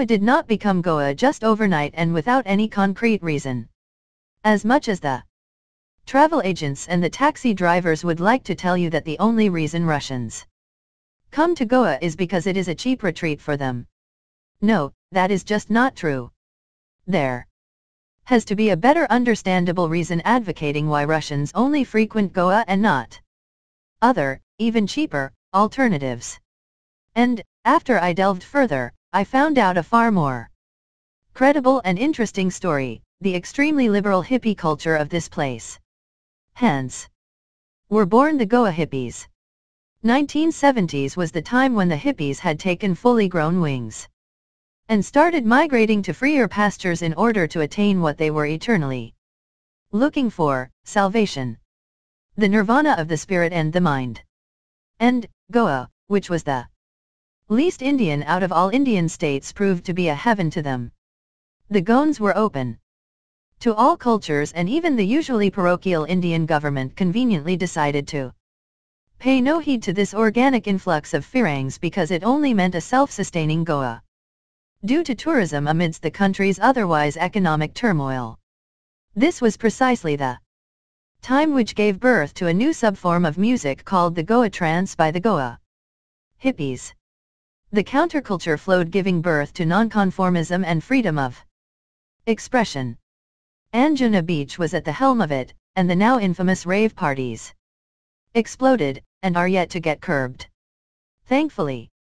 did not become Goa just overnight and without any concrete reason. As much as the travel agents and the taxi drivers would like to tell you that the only reason Russians come to Goa is because it is a cheap retreat for them. No, that is just not true. There has to be a better understandable reason advocating why Russians only frequent Goa and not other, even cheaper, alternatives. And, after I delved further, I found out a far more credible and interesting story, the extremely liberal hippie culture of this place. Hence were born the Goa hippies. 1970s was the time when the hippies had taken fully grown wings and started migrating to freer pastures in order to attain what they were eternally looking for, salvation, the nirvana of the spirit and the mind. And Goa, which was the least Indian out of all Indian states, proved to be a heaven to them. The Goans were open to all cultures, and even the usually parochial Indian government conveniently decided to pay no heed to this organic influx of firangs because it only meant a self-sustaining Goa due to tourism amidst the country's otherwise economic turmoil. This was precisely the time which gave birth to a new subform of music called the Goa trance by the Goa hippies. The counterculture flowed, giving birth to nonconformism and freedom of expression. Anjuna Beach was at the helm of it, and the now infamous rave parties exploded, and are yet to get curbed. Thankfully,